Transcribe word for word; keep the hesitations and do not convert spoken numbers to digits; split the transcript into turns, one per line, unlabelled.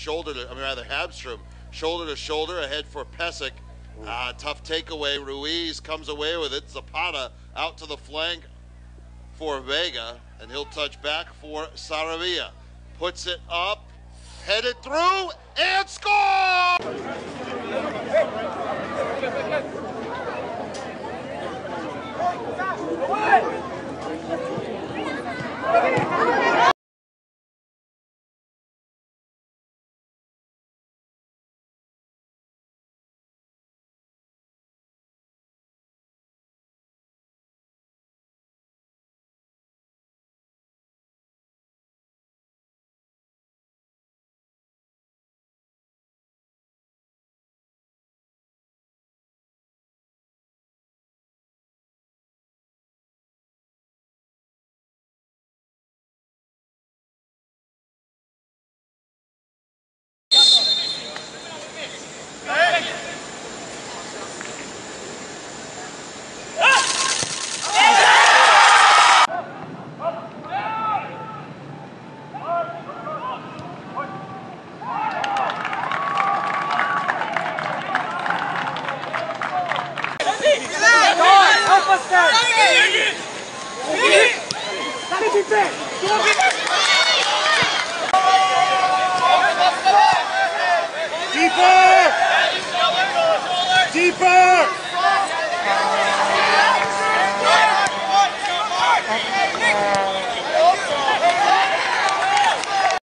shoulder to, I mean rather Hagstrom, shoulder to shoulder ahead for Pesic. Uh, tough takeaway. Ruiz comes away with it. Zapata out to the flank for Vega, and he'll touch back for Saravia. Puts it up, headed through, and score!
Deeper! Deeper!